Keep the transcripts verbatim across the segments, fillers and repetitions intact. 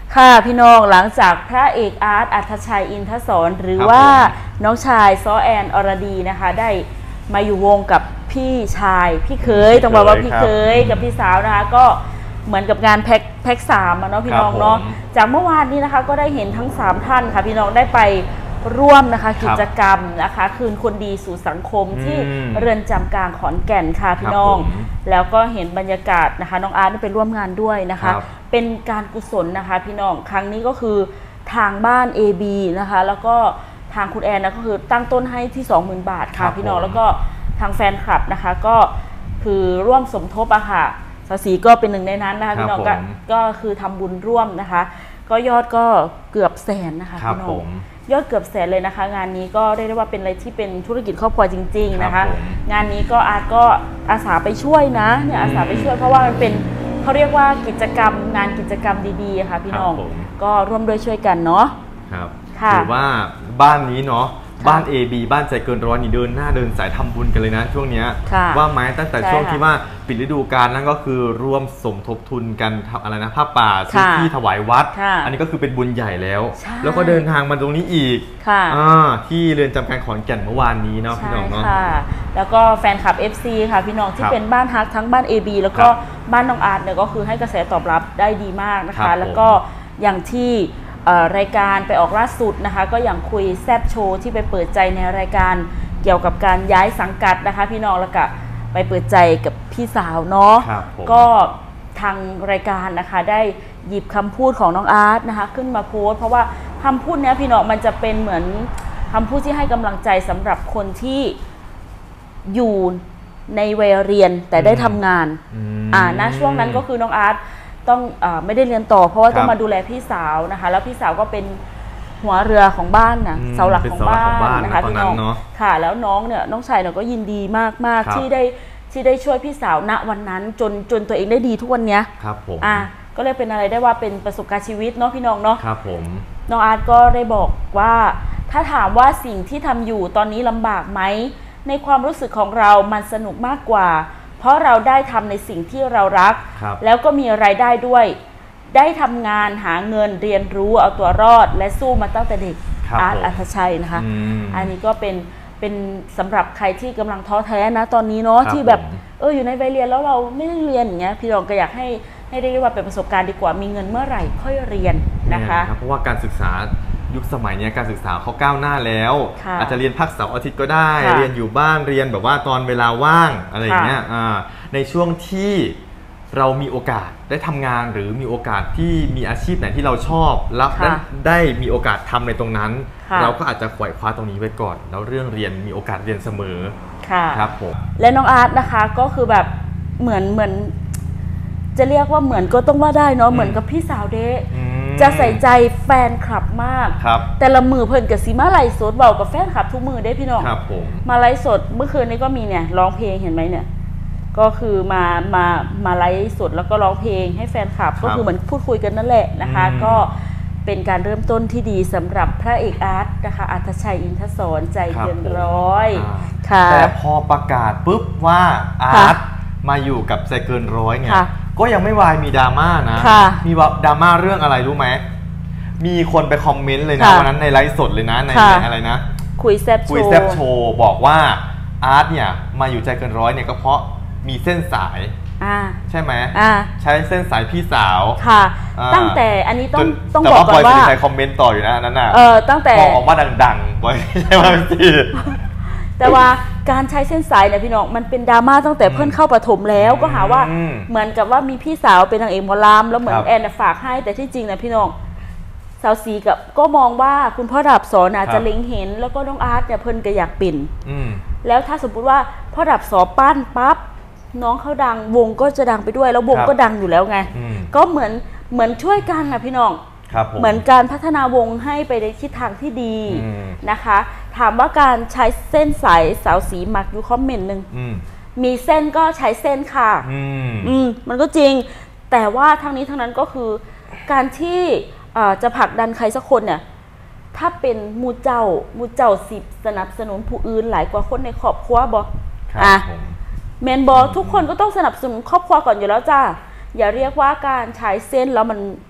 ค่ะพี่น้องหลังจากพระเอกอาร์ตอัธชัยอินทศรหรือว่าน้องชายซ้อแอนอรดีนะคะได้มาอยู่วงกับพี่ชายพี่เคยต้องบอกว่าพี่เคยกับพี่สาวนะคะก็เหมือนกับงานแพ็คแพ็คสามเนาะพี่น้องเนาะจากเมื่อวานนี้นะคะก็ได้เห็นทั้งสามท่านค่ะพี่น้องได้ไปร่วมนะคะกิจกรรมนะคะคืนคนดีสู่สังคมที่เรือนจำกลางขอนแก่นค่ะพี่น้องแล้วก็เห็นบรรยากาศนะคะน้องอาร์ตไปร่วมงานด้วยนะคะเป็นการกุศลนะคะพี่น้องครั้งนี้ก็คือทางบ้าน เอ บี นะคะแล้วก็ทางคุณแอนนะก็คือตั้งต้นให้ที่ สองหมื่น บาทค่ะพี่น้องแล้วก็ทางแฟนคลับนะคะก็คือร่วมสมทบอะค่ะสสีก็เป็นหนึ่งในนั้นนะคะพี่น้องก็ก็คือทำบุญร่วมนะคะก็ยอดก็เกือบแสนนะคะพี่น้องยอดเกือบแสนเลยนะคะงานนี้ก็ได้ได้ว่าเป็นอะไรที่เป็นธุรกิจครอบครัวจริงๆนะคะงานนี้ก็อาร์ตก็อาสาไปช่วยนะเนี่ยอาสาไปช่วยเพราะว่ามันเป็นเขาเรียกว่ากิจกรรมงานกิจกรรมดีๆค่ะพี่น้องก็ร่วมด้วยช่วยกันเนาะครับถือว่าบ้านนี้เนาะบ้าน เอ บี บ้านใจเกินร้อยนี่เดินหน้าเดินสายทำบุญกันเลยนะช่วงนี้ว่าไหมตั้งแต่ช่วงที่ว่าปิดฤดูกาลนั่นก็คือร่วมสมทบทุนกันอะไรนะผ้าป่าซื้อที่ถวายวัดอันนี้ก็คือเป็นบุญใหญ่แล้วแล้วก็เดินทางมาตรงนี้อีกที่เรือนจำกลางขอนแก่นเมื่อวานนี้เนาะพี่น้องเนาะแล้วก็แฟนคลับ เอฟ ซี ค่ะพี่น้องที่เป็นบ้านฮักทั้งบ้าน เอ บี แล้วก็บ้านน้องอาร์ตเนี่ยก็คือให้กระแสตอบรับได้ดีมากนะคะแล้วก็อย่างที่รายการไปออกล่าสุดนะคะก็อย่างคุยแซบโชว์ที่ไปเปิดใจในรายการเกี่ยวกับการย้ายสังกัดนะคะพี่น้องแล้วก็ไปเปิดใจกับพี่สาวเนาะก็ทางรายการนะคะได้หยิบคำพูดของน้องอาร์ตนะคะขึ้นมาโพสเพราะว่าคำพูดนี้พี่น้องมันจะเป็นเหมือนคำพูดที่ให้กำลังใจสำหรับคนที่อยู่ในวัยเรียนแต่ได้ทำงานอ่าณช่วงนั้นก็คือน้องอาร์ตต้องอไม่ได้เรียนต่อเพราะว่าต้องมาดูแลพี่สาวนะคะแล้วพี่สาวก็เป็นหัวเรือของบ้านนะเสาหลักของบ้านนะคะพี่น้องค่ะแล้วน้องเนี่ยน้องชายเนี่ยก็ยินดีมากๆที่ได้ที่ได้ช่วยพี่สาวณวันนั้นจนจนตัวเองได้ดีทุกวันนี้ครับผมอ่ะก็เลยเป็นอะไรได้ว่าเป็นประสบการณ์ชีวิตเนาะพี่น้องเนาะครับผมน้องอาร์ตก็ได้บอกว่าถ้าถามว่าสิ่งที่ทำอยู่ตอนนี้ลำบากไหมในความรู้สึกของเรามันสนุกมากกว่าเพราะเราได้ทำในสิ่งที่เรารักแล้วก็มีรายได้ด้วยได้ทำงานหาเงินเรียนรู้เอาตัวรอดและสู้มาตั้งแต่เด็กอาร์ตอัธชัยนะคะอันนี้ก็เป็นเป็นสำหรับใครที่กำลังท้อแท้นะตอนนี้เนาะที่แบบเอออยู่ในวัยเรียนแล้วเราไม่ได้เรียนอย่างเงี้ยพี่รองก็อยากให้ให้ได้ว่าเป็นประสบการณ์ดีกว่ามีเงินเมื่อไหร่ค่อยเรียนนะคะเพราะว่าการศึกษายุคสมัยนี้การศึกษาเขาก้าวหน้าแล้วอาจจะเรียนพักเสาร์อาทิตย์ก็ได้เรียนอยู่บ้านเรียนแบบว่าตอนเวลาว่างอะไรอย่างเงี้ยในช่วงที่เรามีโอกาสได้ทำงานหรือมีโอกาสที่มีอาชีพไหนที่เราชอบแล้วได้มีโอกาสทำในตรงนั้นเราก็อาจจะขวายคว้าตรงนี้ไว้ก่อนแล้วเรื่องเรียนมีโอกาสเรียนเสมอครับผมและน้องอาร์ตนะคะก็คือแบบเหมือนเหมือนจะเรียกว่าเหมือนก็ต้องว่าได้เนาะเหมือนกับพี่สาวเด้จะใส่ใจแฟนคลับมากแต่ละมือเพิ่นกับซีมาไลฟ์สดเบากับแฟนคลับทุกมือได้พี่น้องมาไลฟ์สดเมื่อคืนนี้ก็มีเนี่ยร้องเพลงเห็นไหมเนี่ยก็คือมามามาไลฟ์สดแล้วก็ร้องเพลงให้แฟนคลับก็คือเหมือนพูดคุยกันนั่นแหละนะคะก็เป็นการเริ่มต้นที่ดีสำหรับพระเอกอาร์ตนะคะอัธชัยอินทศรใจเกินร้อยค่ะแต่พอประกาศปุ๊บว่าอาร์ตมาอยู่กับใจเกินร้อยเนี่ยก็ยังไม่วายมีดราม่านะมีดราม่าเรื่องอะไรรู้ไหมมีคนไปคอมเมนต์เลยนะวันนั้นในไลฟ์สดเลยนะในอะไรนะคุยแซบโชว์คุยแซบโชว์บอกว่าอาร์ตเนี่ยมาอยู่ใจเกินร้อยเนี่ยก็เพราะมีเส้นสายใช่ไหมใช้เส้นสายพี่สาวค่ะตั้งแต่อันนี้ต้องต้องบอกก่อนว่าใครคอมเมนต์ต่ออยู่นะนั้นน่ะเออตั้งแต่พอออกมาดังๆบ่อยใช่ไหมพี่แต่ว่าการใช้เส้นสายเนี่ยพี่น้องมันเป็นดราม่าตั้งแต่เพื่อนเข้าประถมแล้วก็หาว่าเหมือนกับว่ามีพี่สาวเป็นนางเอกหมอลำแล้วเหมือนแอนฝากให้แต่ที่จริงนะพี่น้องสาวสีกับก็มองว่าคุณพ่อดับสอนอาจจะเล็งเห็นแล้วก็น้องอาร์ตเนี่ยเพิ่นก็อยากปิ่นแล้วถ้าสมมติว่าพ่อดับสอปั้นปั๊บน้องเขาดังวงก็จะดังไปด้วยแล้ววงก็ดังอยู่แล้วไงก็เหมือนเหมือนช่วยกันนะพี่น้องเหมือนการพัฒนาวงให้ไปในทิศทางที่ดีนะคะถามว่าการใช้เส้นสายสาวสีมักอยู่คอมเมนต์หนึ่งมีเส้นก็ใช้เส้นค่ะอืมมันก็จริงแต่ว่าทั้งนี้ทั้งนั้นก็คือการที่จะผลักดันใครสักคนเนี่ยถ้าเป็นมูเจ้ามูเจ้าสิบสนับสนุนผู้อื่นหลายกว่าคนในครอบครัวบออ่ะแมนบอทุกคนก็ต้องสนับสนุนครอบครัวก่อนอยู่แล้วจ้าอย่าเรียกว่าการใช้เส้นแล้วมัน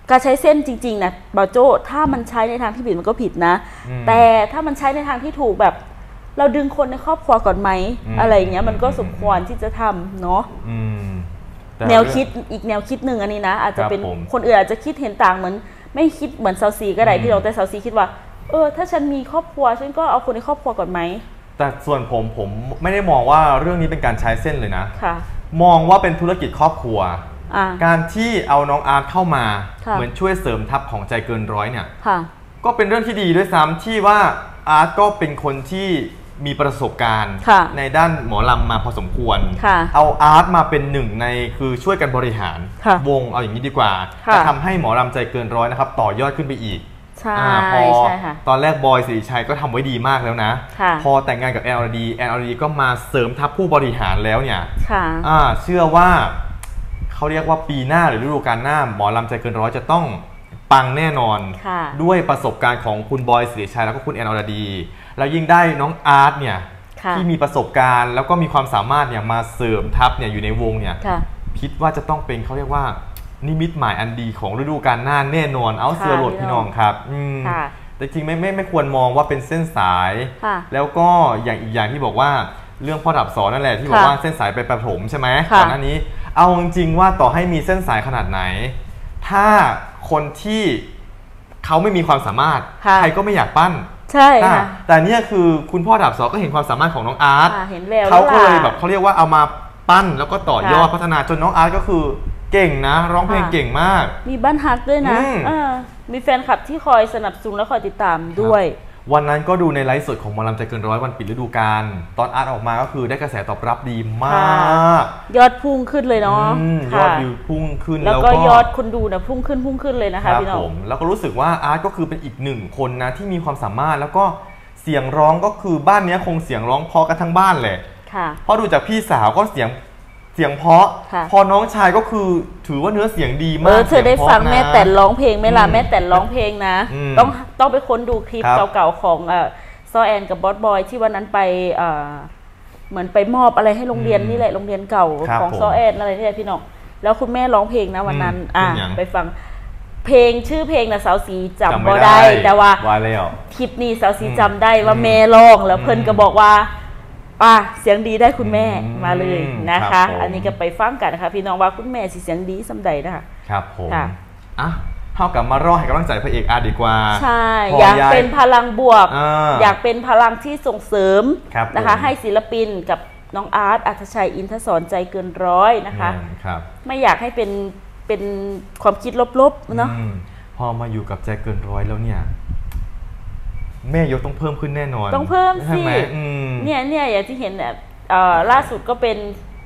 การใช้เส้นจริงๆนะบาโจ้ถ้ามันใช้ในทางที่ผิดมันก็ผิดนะแต่ถ้ามันใช้ในทางที่ถูกแบบเราดึงคนในครอบครัวก่อนไหมอะไรอย่างเงี้ยมันก็สมควรที่จะทำเนาะแนวคิดอีกแนวคิดหนึ่งอันนี้นะอาจจะเป็นคนอื่นอาจจะคิดเห็นต่างเหมือนไม่คิดเหมือนเซาซีก็ได้พี่น้องแต่เซาซีคิดว่าเออถ้าฉันมีครอบครัวฉันก็เอาคนในครอบครัวก่อนไหมแต่ส่วนผมผมไม่ได้มองว่าเรื่องนี้เป็นการใช้เส้นเลยนะค่ะมองว่าเป็นธุรกิจครอบครัวการที่เอาน้องอาร์ตเข้ามาเหมือนช่วยเสริมทัพของใจเกินร้อยเนี่ยก็เป็นเรื่องที่ดีด้วยซ้ำที่ว่าอาร์ตก็เป็นคนที่มีประสบการณ์ในด้านหมอลำมาพอสมควรเอาอาร์ตมาเป็นหนึ่งในคือช่วยกันบริหารวงเอาอย่างนี้ดีกว่าจะทำให้หมอลำใจเกินร้อยนะครับต่อยอดขึ้นไปอีกใช่พอตอนแรกบอยสิริชัยก็ทำไว้ดีมากแล้วนะพอแต่งงานกับแอนอรดีแอนอรดีก็มาเสริมทัพผู้บริหารแล้วเนี่ยเชื่อว่าเขาเรียกว่าปีหน้าหรือฤดูกาลหน้าหมอลำใจเกินร้อยจะต้องปังแน่นอนด้วยประสบการณ์ของคุณบอยสิริชัยแล้วก็คุณแอนอรดีแล้วยิ่งได้น้องอาร์ตเนี่ยที่มีประสบการณ์แล้วก็มีความสามารถเนี่ยมาเสริมทัพเนี่ยอยู่ในวงเนี่ยคิดว่าจะต้องเป็นเขาเรียกว่านิมิตหมายอันดีของฤดูกาลหน้าแน่นอนเอาเสือโหลดพี่น้องครับแต่จริงไม่ไม่ไม่ควรมองว่าเป็นเส้นสายแล้วก็อย่างอีกอย่างที่บอกว่าเรื่องพ่อดับสอนนั่นแหละที่บอกว่าเส้นสายไปประถมใช่ไหมก่อนหน้านี้เอาจริงๆว่าต่อให้มีเส้นสายขนาดไหนถ้าคนที่เขาไม่มีความสามารถใครก็ไม่อยากปั้นใช่แต่เนี่ยคือคุณพ่อดับสอนก็เห็นความสามารถของน้องอาร์ตเขาก็เลยแบบเขาเรียกว่าเอามาปั้นแล้วก็ต่อยอดพัฒนาจนน้องอาร์ตก็คือเก่งนะร้องเพลงเก่งมากมีบ้านฮักด้วยนะมีแฟนคลับที่คอยสนับสนุนและคอยติดตามด้วยวันนั้นก็ดูในไลฟ์สดของหมอลำใจเกินร้อยวันปิดฤดูกาลตอนอาร์ตออกมาก็คือได้กระแสตอบรับดีมากยอดพุ่งขึ้นเลยเนาะยอดวิวพุ่งขึ้นแล้วก็ยอดคนดูนะพุ่งขึ้นพุ่งขึ้นเลยนะคะพี่น้องแล้วก็รู้สึกว่าอาร์ตก็คือเป็นอีกหนึ่งคนนะที่มีความสามารถแล้วก็เสียงร้องก็คือบ้านนี้คงเสียงร้องเพราะกันทั้งบ้านเลยเพราะดูจากพี่สาวก็เสียงเสียงเพราะพอน้องชายก็คือถือว่าเนื้อเสียงดีมากเออเธอได้ฟังแม่แต่ร้องเพลงไหมล่ะแม่แต่ร้องเพลงนะต้องต้องไปค้นดูคลิปเก่าๆของซอแอนกับบอสบอยที่วันนั้นไปเหมือนไปมอบอะไรให้โรงเรียนนี่แหละโรงเรียนเก่าของซอแอนอะไรนี่แหละพี่น้องแล้วคุณแม่ร้องเพลงนะวันนั้นอ่ะไปฟังเพลงชื่อเพลงนะสาวสีจำบ่ได้แต่ว่าคลิปนี้สาวสีจำได้ว่าแม่ร้องแล้วเพิ่นก็บอกว่าอ่ะเสียงดีได้คุณแม่มาเลยนะคะอันนี้ก็ไปฟังกันนะคะพี่น้องว่าคุณแม่สิเสียงดีสำใดนะคะครับผมอ่ะเท่ากับมารอให้กำลังใจพระเอกอาร์ดีกว่าใช่อยากเป็นพลังบวกอยากเป็นพลังที่ส่งเสริมนะคะให้ศิลปินกับน้องอาร์ตอัธชัยอินทศรใจเกินร้อยนะคะไม่อยากให้เป็นเป็นความคิดลบๆเนาะพอมาอยู่กับใจเกินร้อยแล้วเนี่ยแม่ยกต้องเพิ่มขึ้นแน่นอนต้องเพิ่มสิเนี่ยเนี่ยอย่างที่เห็นเนี่ยล่าสุดก็เป็น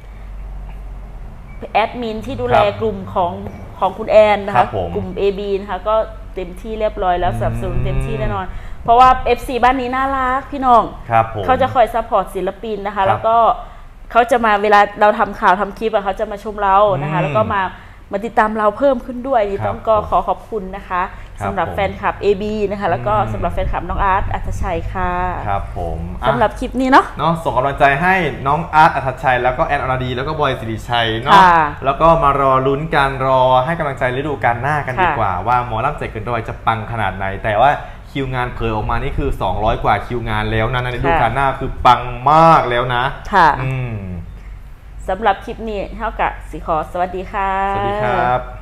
แอดมินที่ดูแลกลุ่มของของคุณแอนนะคะกลุ่ม เอ บี นะคะก็เต็มที่เรียบร้อยแล้วสนับสนุนเต็มที่แน่นอนเพราะว่า เอฟ ซี บ้านนี้น่ารักพี่น้องเขาจะคอยซัพพอร์ตศิลปินนะคะแล้วก็เขาจะมาเวลาเราทำข่าวทำคลิปเขาจะมาชมเรานะคะแล้วก็มามาติดตามเราเพิ่มขึ้นด้วยต้องก็ขอขอบคุณนะคะสำหรับแฟนคลับ เอ บี นะคะแล้วก็สำหรับแฟนคลับน้องอาร์ตอัธชัยค่ะครับผมสำหรับคลิปนี้เนาะเนาะส่งกำลังใจให้น้องอาร์ตอัธชัยแล้วก็แอนอรดีแล้วก็บอยสิริชัยเนาะแล้วก็มารอลุ้นการรอให้กำลังใจฤดูกาลหน้ากันดีกว่าว่าหมอลำใจเกินร้อยจะปังขนาดไหนแต่ว่าคิวงานเผยออกมานี่คือสองร้อยกว่าคิวงานแล้วนะในฤดูกาลหน้าคือปังมากแล้วนะค่ะสำหรับคลิปนี้เท่ากับสิขอสวัสดีค่ะสวัสดีครับ